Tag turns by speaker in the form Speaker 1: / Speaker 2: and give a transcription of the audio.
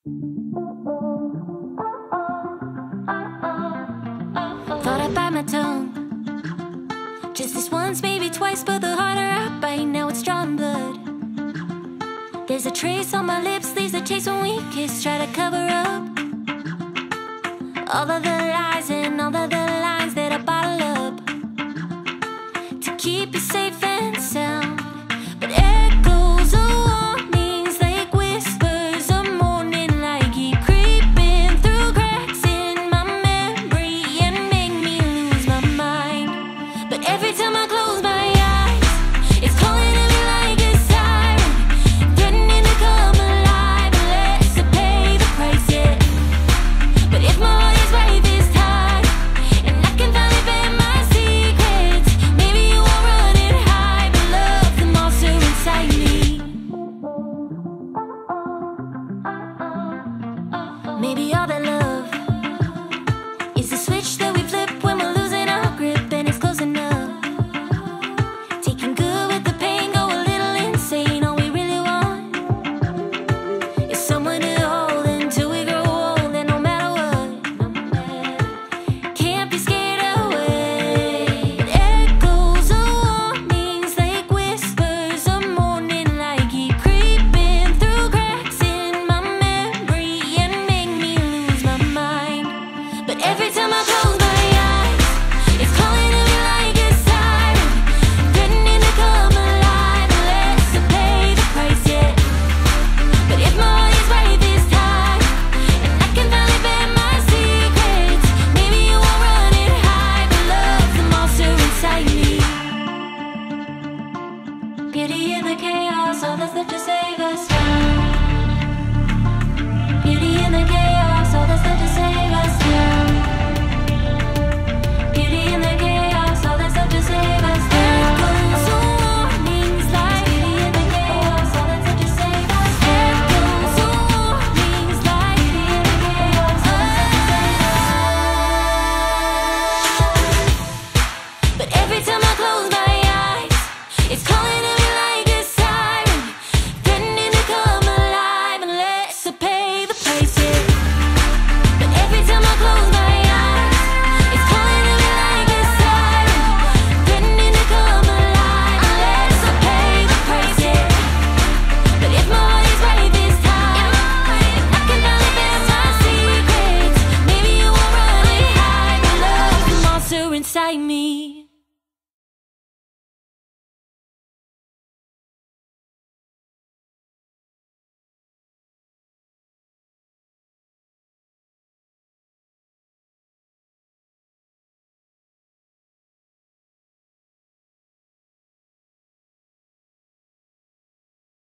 Speaker 1: Thought I'd bite my tongue just this once, maybe twice, but the harder I bite, now it's drawing blood. There's a trace on my lips, leaves a taste when we kiss. Try to cover up all of the lies and all of the lines that I bottle up to keep you safe and sound. But echoes of warnings, like whispers of morning light, keep creeping through cracks in my memory and make me lose my mind. But every time I close my eyes, it's calling to me like a siren, threatening to come alive unless I pay the price yet. But if my heart is right this time, and I can finally bear my secrets, maybe you won't run and hide, but love the monster inside me. Maybe all that love is the switch that we flip when we're losing our grip, and it's close enough. Taking good with the pain, go a little insane. All we really want is someone to hold until we grow old, and no matter what, can't be scared away. Echoes of warnings, like whispers of morning light, keep creeping through cracks in my memory and make me lose my mind. But every time I close my eyes, it's calling to me like a siren, threatening to come alive unless I pay the price yet. But if my heart is right this time, and I can finally bear my secrets, maybe you won't run and hide, but love the monster inside me. Beauty in the chaos, all that's left to say